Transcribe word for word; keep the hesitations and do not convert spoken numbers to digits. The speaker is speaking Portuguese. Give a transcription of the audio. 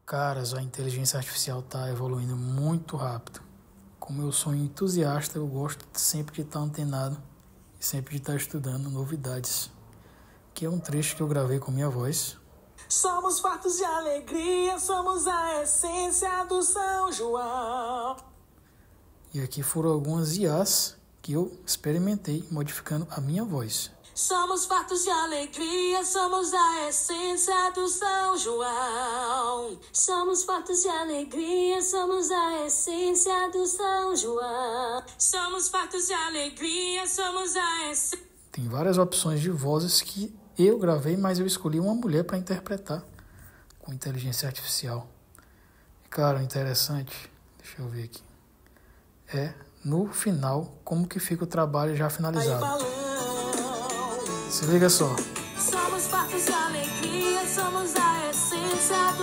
Caras, a inteligência artificial está evoluindo muito rápido. Como eu sou um entusiasta, eu gosto sempre de estar antenado e sempre de estar estudando novidades. Aqui é um trecho que eu gravei com minha voz. Somos fartos de alegria, somos a essência do São João. E aqui foram algumas I As que eu experimentei modificando a minha voz. Somos fartos de alegria, somos a essência do São João. Somos fartos de alegria, somos a essência do São João. Somos fartos de alegria, somos a essência. Tem várias opções de vozes que eu gravei, mas eu escolhi uma mulher para interpretar com inteligência artificial. E, cara, interessante, deixa eu ver aqui, é no final como que fica o trabalho já finalizado. Se liga só. Somos fartos de alegria, somos a essência do